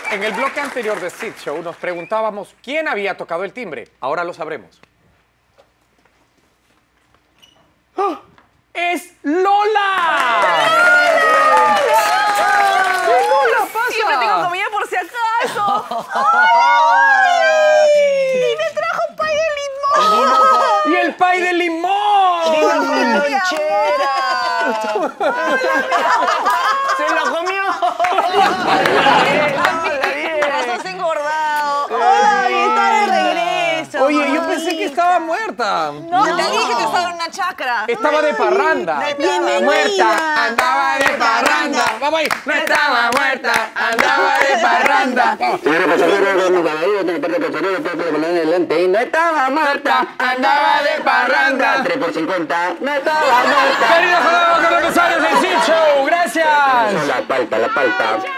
En el bloque anterior de Sid Show nos preguntábamos quién había tocado el timbre. Ahora lo sabremos. ¡Oh! ¡Es Lola! ¿Qué Lola pasa? Siempre tengo comida por si acaso. ¡Ay! Y me trajo pay de limón. ¡Y el pay de limón! ¡Se lo comió! Estás engordado. ¡Ay, está de regreso! Oye, yo pensé que estaba muerta. No, te dije que estaba en una chacra. Estaba de parranda. No estaba muerta, andaba de parranda. Vamos ahí. No estaba muerta, andaba de parranda. Señora pasajera, mi caballero, tiene parte pasajero, parte de poner delante. No estaba muerta, andaba de parranda. 3 por 50, no estaba muerta. Queridos jugadores, con los empresarios del Sid Show. Gracias. La palta, la palta.